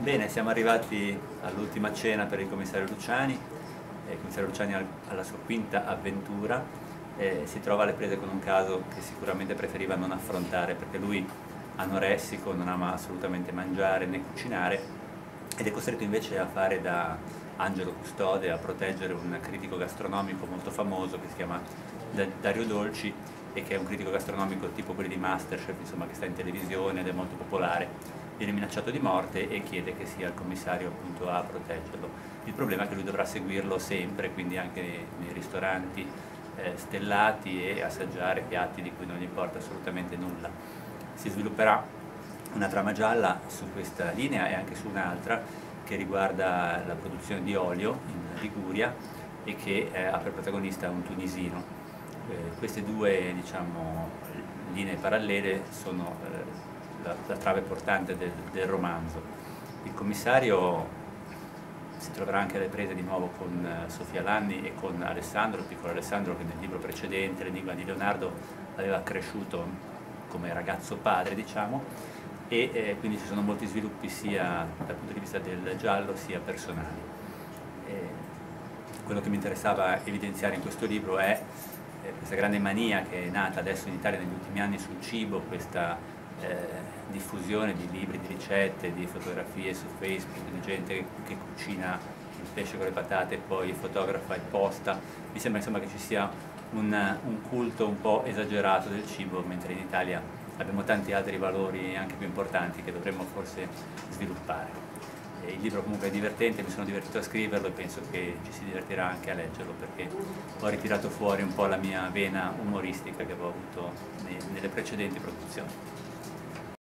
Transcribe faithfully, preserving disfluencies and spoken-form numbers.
Bene, siamo arrivati all'ultima cena per il commissario Luciani. Il commissario Luciani alla sua quinta avventura eh, si trova alle prese con un caso che sicuramente preferiva non affrontare, perché lui, anoressico, non ama assolutamente mangiare né cucinare ed è costretto invece a fare da angelo custode, a proteggere un critico gastronomico molto famoso che si chiama Dario Dolci e che è un critico gastronomico tipo quelli di Masterchef, insomma, che sta in televisione ed è molto popolare. Viene minacciato di morte e chiede che sia il commissario appunto a proteggerlo. Il problema è che lui dovrà seguirlo sempre, quindi anche nei, nei ristoranti eh, stellati, e assaggiare piatti di cui non gli importa assolutamente nulla. Si svilupperà una trama gialla su questa linea e anche su un'altra che riguarda la produzione di olio in Liguria e che eh, ha per protagonista un tunisino. Eh, queste due, diciamo, linee parallele sono eh, la, la trave portante del, del romanzo. Il commissario si troverà anche alle prese di nuovo con uh, Sofia Lanni e con Alessandro, il piccolo Alessandro che nel libro precedente, L'enigma di Leonardo, aveva cresciuto come ragazzo padre, diciamo, e eh, quindi ci sono molti sviluppi sia dal punto di vista del giallo sia personali. E quello che mi interessava evidenziare in questo libro è eh, questa grande mania che è nata adesso in Italia negli ultimi anni sul cibo, questa Eh, diffusione di libri, di ricette, di fotografie su Facebook, di gente che cucina il pesce con le patate e poi fotografa e posta. Mi sembra insomma che ci sia un, un culto un po' esagerato del cibo, mentre in Italia abbiamo tanti altri valori anche più importanti che dovremmo forse sviluppare. E il libro comunque è divertente, mi sono divertito a scriverlo e penso che ci si divertirà anche a leggerlo, perché ho ritirato fuori un po' la mia vena umoristica che avevo avuto nelle precedenti produzioni.